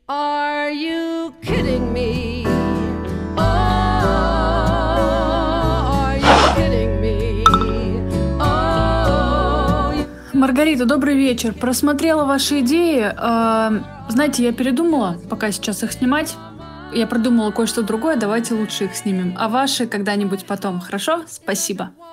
Are you kidding me? Oh, are you kidding me? Oh. Маргарита, добрый вечер. Просмотрела ваши идеи. Знаете, я передумала, пока сейчас их снимать. Я продумала кое-что другое, давайте лучше их снимем. А ваши когда-нибудь потом, хорошо? Спасибо.